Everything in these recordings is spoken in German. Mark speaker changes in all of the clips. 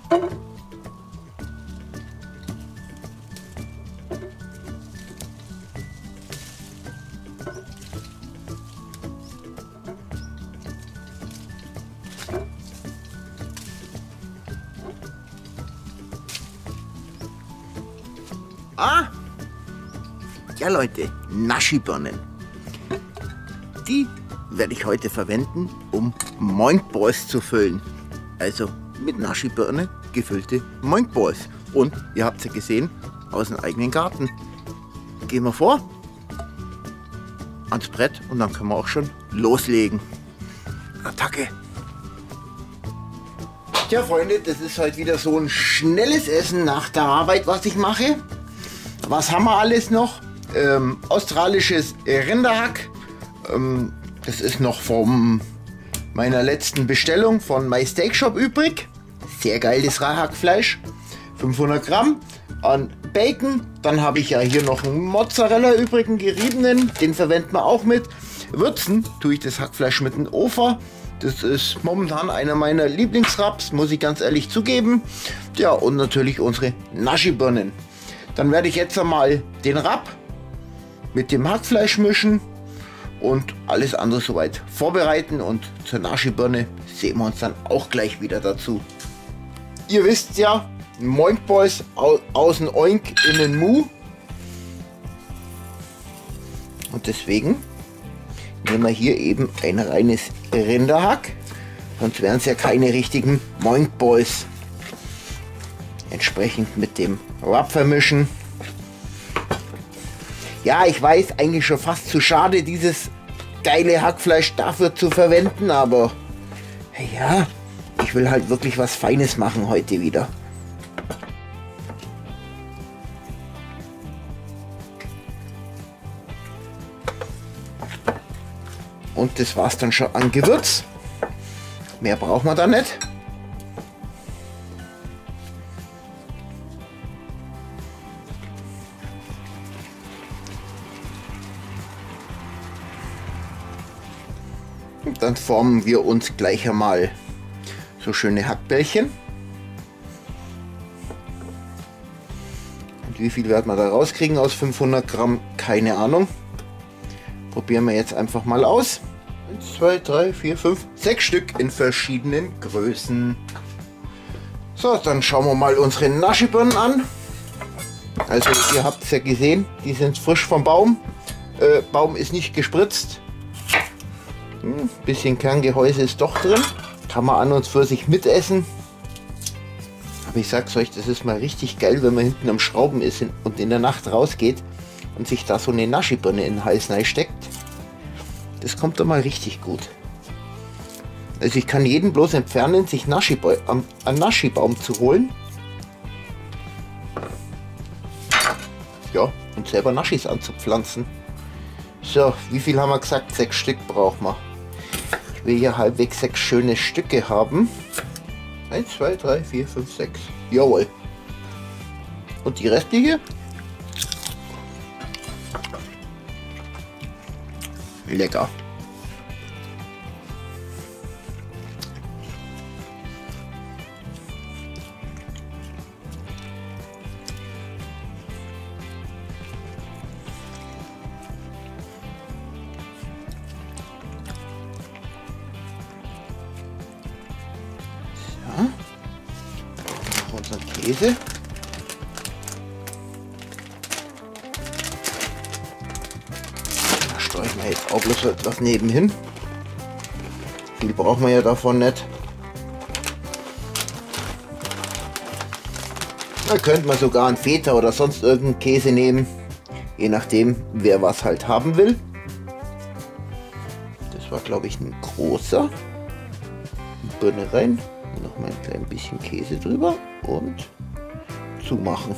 Speaker 1: Ah! Ja Leute, Naschibirnen. Die werde ich heute verwenden, um Moinkballs zu füllen. Also mit Naschibirne gefüllte Moinkballs. Und ihr habt sie gesehen, aus dem eigenen Garten. Gehen wir vor ans Brett und dann können wir auch schon loslegen. Attacke! Tja Freunde, das ist heute wieder so ein schnelles Essen nach der Arbeit, was ich mache. Was haben wir alles noch? Australisches Rinderhack. Das ist noch von meiner letzten Bestellung von My Steak Shop übrig. Sehr geiles Hackfleisch. 500 Gramm an Bacon. Dann habe ich ja hier noch einen Mozzarella übrigen geriebenen. Den verwenden wir auch mit. Würzen tue ich das Hackfleisch mit dem Ofer. Das ist momentan einer meiner Lieblingsraps, muss ich ganz ehrlich zugeben. Ja, und natürlich unsere Naschibirnen. Dann werde ich jetzt einmal den Rap mit dem Hackfleisch mischen und alles andere soweit vorbereiten. Und zur Naschibirne sehen wir uns dann auch gleich wieder dazu. Ihr wisst ja, Moinkballs außen Oink, innen Mu. Und deswegen nehmen wir hier eben ein reines Rinderhack. Sonst wären es ja keine richtigen Moinkballs. Entsprechend mit dem Rub vermischen. Ja, ich weiß, eigentlich schon fast zu schade, dieses geile Hackfleisch dafür zu verwenden, aber ja, ich will halt wirklich was Feines machen heute wieder. Und das war's dann schon an Gewürz. Mehr braucht man da nicht. Und dann formen wir uns gleich einmal so schöne Hackbällchen. Und wie viel werden wir da rauskriegen aus 500 Gramm? Keine Ahnung. Probieren wir jetzt einfach mal aus. 1, 2, 3, 4, 5, 6 Stück in verschiedenen Größen. So, dann schauen wir mal unsere Naschibirnen an. Also ihr habt es ja gesehen, die sind frisch vom Baum. Baum ist nicht gespritzt. Bisschen Kerngehäuse ist doch drin. Kann man an und für sich mitessen. Aber ich sag's euch, das ist mal richtig geil, wenn man hinten am Schrauben ist und in der Nacht rausgeht und sich da so eine Naschibirne in den Hals steckt. Das kommt doch mal richtig gut. Also ich kann jeden bloß empfehlen, sich einen Naschibaum zu holen. Ja, und selber Naschis anzupflanzen. So, wie viel haben wir gesagt? 6 Stück brauchen wir. Ich will hier halbwegs 6 schöne Stücke haben. 1, 2, 3, 4, 5, 6. Jawohl. Und die restliche? Lecker. So. Unseren Käse. Streuen wir jetzt auch bloß etwas nebenhin. Viel brauchen wir ja davon nicht. Da könnte man sogar einen Feta oder sonst irgendeinen Käse nehmen. Je nachdem, wer was halt haben will. Das war, glaube ich, ein großer. Birne rein. Noch mal ein klein bisschen Käse drüber und zumachen.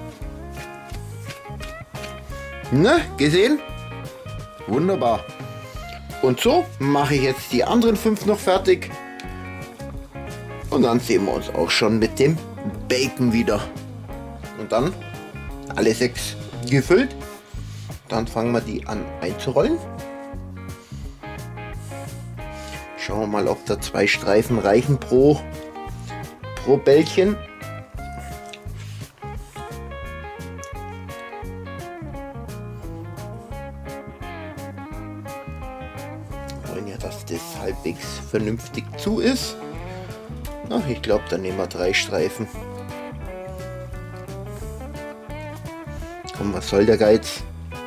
Speaker 1: Ne, gesehen? Wunderbar. Und so mache ich jetzt die anderen 5 noch fertig. Und dann sehen wir uns auch schon mit dem Bacon wieder. Und dann alle 6 gefüllt. Dann fangen wir die an einzurollen. Schauen wir mal, ob da 2 Streifen reichen pro Bällchen. Wir wollen ja, dass das halbwegs vernünftig zu ist. Ach, ich glaube, dann nehmen wir 3 Streifen. Komm, was soll der Geiz?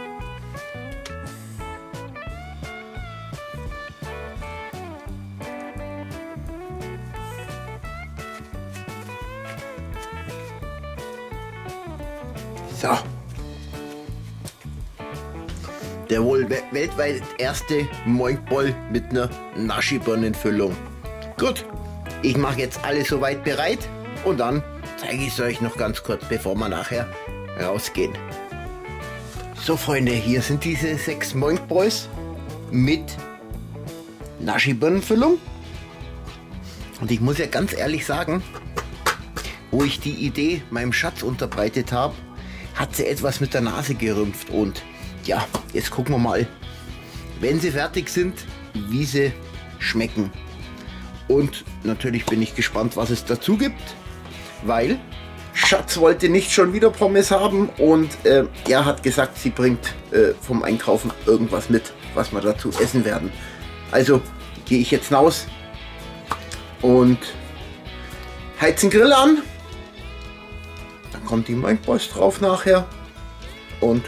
Speaker 1: So. Der wohl weltweit erste Moinkball mit einer Naschibirnenfüllung. Gut, ich mache jetzt alles soweit bereit und dann zeige ich es euch noch ganz kurz, bevor wir nachher rausgehen. So Freunde, hier sind diese 6 Moinkballs mit Naschibirnenfüllung. Und ich muss ja ganz ehrlich sagen, wo ich die Idee meinem Schatz unterbreitet habe, hat sie etwas mit der Nase gerümpft. Und ja, jetzt gucken wir mal, wenn sie fertig sind, wie sie schmecken. Und natürlich bin ich gespannt, was es dazu gibt, weil Schatz wollte nicht schon wieder Pommes haben und er hat gesagt, sie bringt vom Einkaufen irgendwas mit, was wir dazu essen werden. Also gehe ich jetzt raus und heizen Grill an. Dann kommt die Moinkballs drauf nachher und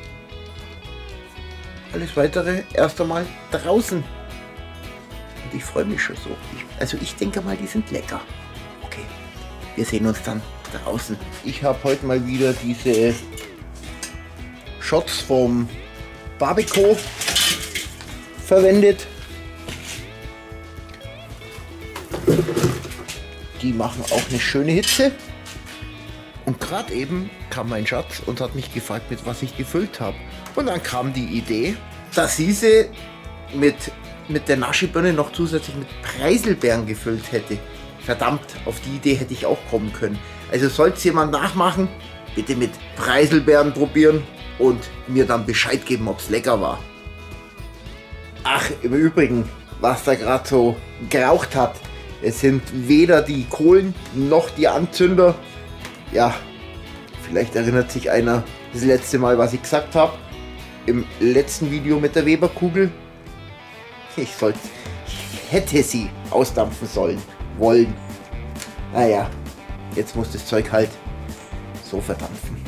Speaker 1: alles weitere erst einmal draußen. Und ich freue mich schon so. Also ich denke mal, die sind lecker. Okay, wir sehen uns dann draußen. Ich habe heute mal wieder diese Shots vom Barbacoa verwendet. Die machen auch eine schöne Hitze. Und gerade eben kam mein Schatz und hat mich gefragt, mit was ich gefüllt habe. Und dann kam die Idee, dass sie mit der Naschibirne noch zusätzlich mit Preiselbeeren gefüllt hätte. Verdammt, auf die Idee hätte ich auch kommen können. Also sollte es jemand nachmachen, bitte mit Preiselbeeren probieren und mir dann Bescheid geben, ob es lecker war. Ach, im Übrigen, was da gerade so geraucht hat, es sind weder die Kohlen noch die Anzünder. Ja, vielleicht erinnert sich einer das letzte Mal, was ich gesagt habe, im letzten Video mit der Weberkugel. Ich hätte sie ausdampfen wollen. Naja, jetzt muss das Zeug halt so verdampfen.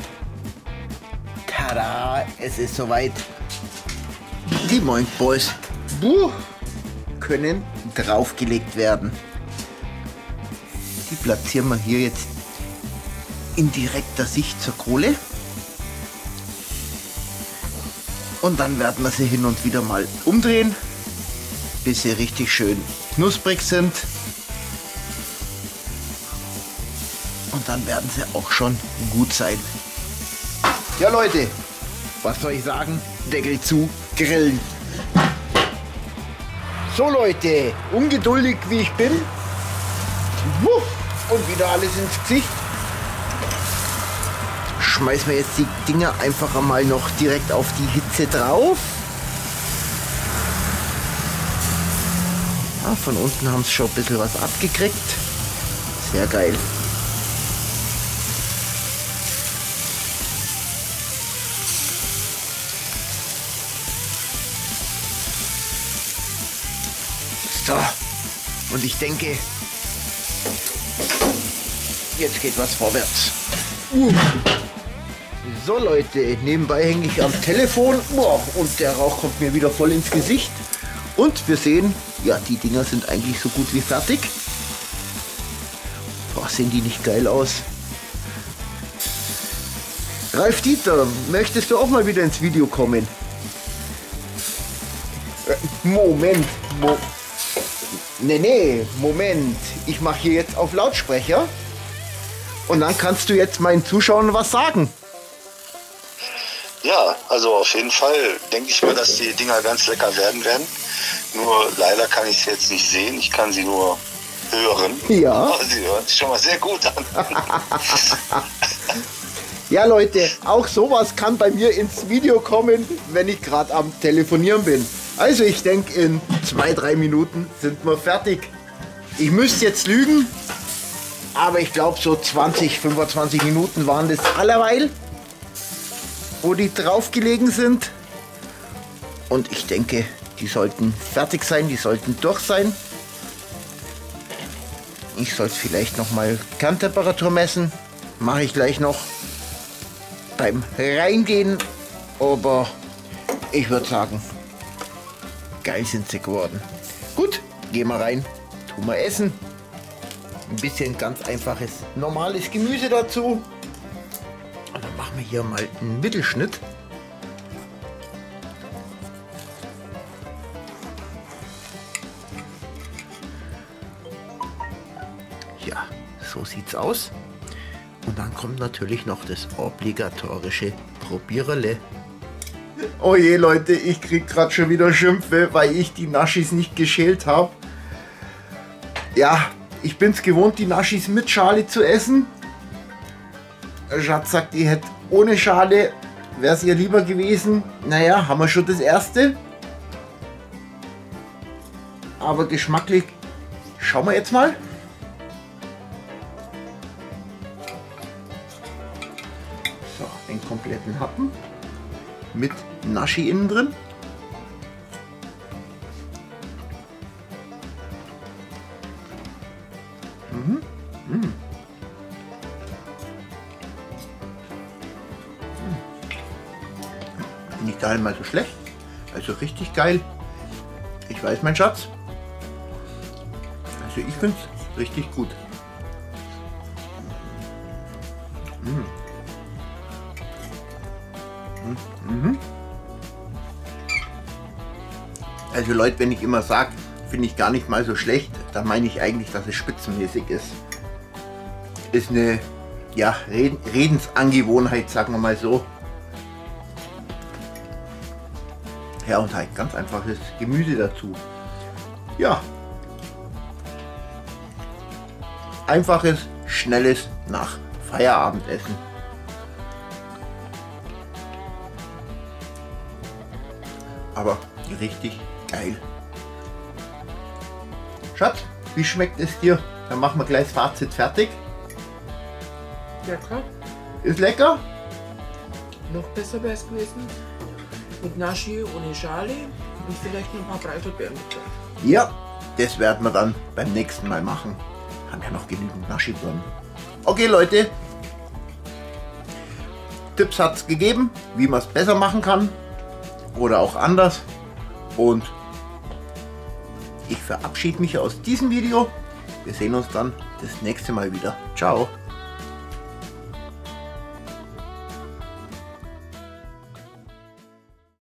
Speaker 1: Tada, es ist soweit. Die Moinkballs können draufgelegt werden. Die platzieren wir hier jetzt in direkter Sicht zur Kohle. Und dann werden wir sie hin und wieder mal umdrehen, bis sie richtig schön knusprig sind. Und dann werden sie auch schon gut sein. Ja Leute, was soll ich sagen? Deckel zu, grillen. So Leute, ungeduldig wie ich bin. Und wieder alles ins Gesicht. Schmeißen wir jetzt die Dinger einfach einmal noch direkt auf die Hitze drauf. Ja, von unten haben sie schon ein bisschen was abgekriegt. Sehr geil. So, und ich denke, jetzt geht was vorwärts. So Leute, nebenbei hänge ich am Telefon und der Rauch kommt mir wieder voll ins Gesicht. Und wir sehen, ja, die Dinger sind eigentlich so gut wie fertig. Boah, sehen die nicht geil aus. Ralf Dieter, möchtest du auch mal wieder ins Video kommen? Moment. Moment. Ich mache hier jetzt auf Lautsprecher. Und dann kannst du jetzt meinen Zuschauern was sagen.
Speaker 2: Ja, also auf jeden Fall denke ich mal, dass die Dinger ganz lecker werden. Nur leider kann ich sie jetzt nicht sehen, ich kann sie nur hören.
Speaker 1: Ja.
Speaker 2: Aber sie hören sich schon mal sehr gut an.
Speaker 1: Ja Leute, auch sowas kann bei mir ins Video kommen, wenn ich gerade am Telefonieren bin. Also ich denke, in 2-3 Minuten sind wir fertig. Ich müsste jetzt lügen, aber ich glaube so 20-25 Minuten waren das allerweil, wo die drauf gelegen sind. Und ich denke, die sollten fertig sein, die sollten durch sein. Ich sollte vielleicht noch mal Kerntemperatur messen. Mache ich gleich noch beim Reingehen. Aber ich würde sagen, geil sind sie geworden. Gut, gehen wir rein, tun wir essen. Ein bisschen ganz einfaches, normales Gemüse dazu. Und dann machen wir hier mal einen Mittelschnitt. Ja, so sieht's aus. Und dann kommt natürlich noch das obligatorische Probiererle. Oh je Leute, ich krieg gerade schon wieder Schimpfe, weil ich die Naschis nicht geschält habe. Ja, ich bin's gewohnt, die Naschis mit Schale zu essen. Schatz sagt, ihr hättet ohne Schale, wäre es ihr lieber gewesen. Naja, haben wir schon das erste. Aber geschmacklich, schauen wir jetzt mal. So, einen kompletten Happen mit Naschi innen drin. Nicht gar nicht mal so schlecht, also richtig geil. Ich weiß, mein Schatz. Also ich finde es richtig gut. Also Leute, wenn ich immer sage, finde ich gar nicht mal so schlecht, dann meine ich eigentlich, dass es spitzenmäßig ist. Ist eine, ja, Redensangewohnheit, sagen wir mal so. Ja, und halt ganz einfaches Gemüse dazu. Ja. Einfaches, schnelles nach Feierabendessen. Aber richtig geil. Schatz, wie schmeckt es dir? Dann machen wir gleich das Fazit fertig.
Speaker 3: Lecker.
Speaker 1: Ist lecker?
Speaker 3: Noch besser wäre es gewesen. Mit Naschi ohne Schale und vielleicht noch ein paar Preiselbeeren mit drauf.
Speaker 1: Ja, das werden wir dann beim nächsten Mal machen. Haben ja noch genügend Naschi-Birnen. Okay Leute, Tipps hat es gegeben, wie man es besser machen kann oder auch anders. Und ich verabschiede mich aus diesem Video. Wir sehen uns dann das nächste Mal wieder. Ciao.